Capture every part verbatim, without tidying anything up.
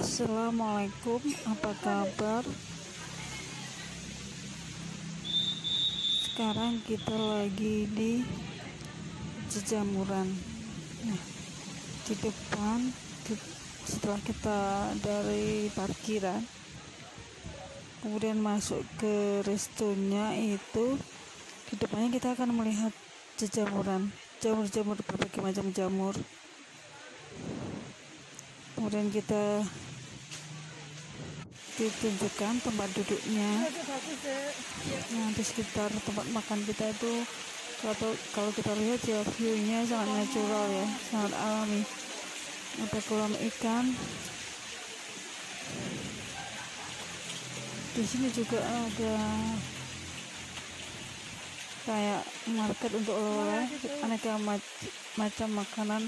Assalamualaikum, apa kabar? Sekarang kita lagi di Jejamuran. Nah, di depan di- setelah kita dari parkiran, kemudian masuk ke restonya itu, di depannya kita akan melihat jejamuran, jamur-jamur, berbagai macam jamur. Kemudian kita ditunjukkan tempat duduknya. Nah, di sekitar tempat makan kita itu, kalau kalau kita lihat ya, view-nya sangat natural ya, sangat alami. Ada kolam ikan. Di sini juga ada kayak market untuk oleh-oleh, aneka mac- macam makanan.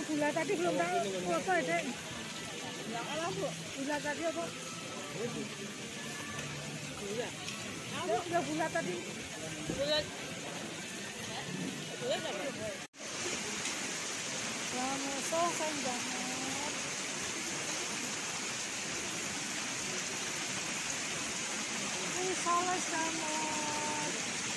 gula tadi belum tahu foto ya, Dek. Ya Allah, Bu. Gula tadi apa? Gula. Dek, udah gula tadi. Gula. Gula apa? Lama sosan banget. Ini salah banget.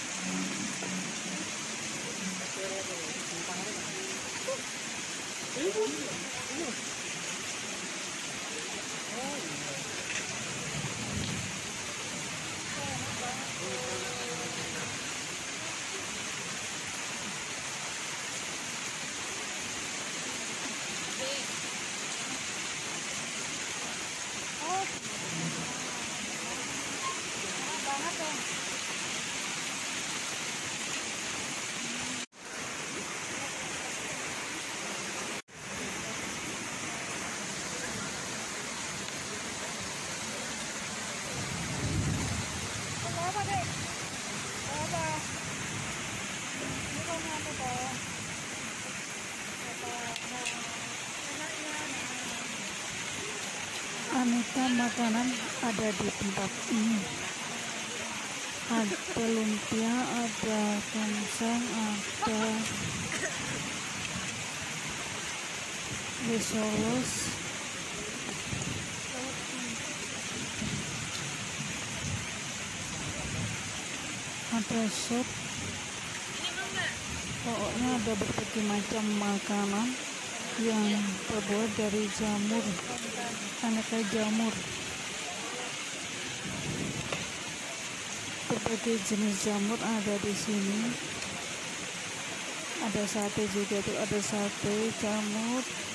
Banget dong. Apa, Dek? Apa? Ini kan apa, Pak? Apa? Enaknya. Aneka makanan ada di tempat ini. Ada lumpia, ada tongseng, ada risoles, ada sup. Pokoknya ada berbagai macam makanan yang terbuat dari jamur, aneka jamur. Berbagai jenis jamur ada di sini. Ada sate juga tuh, ada sate jamur,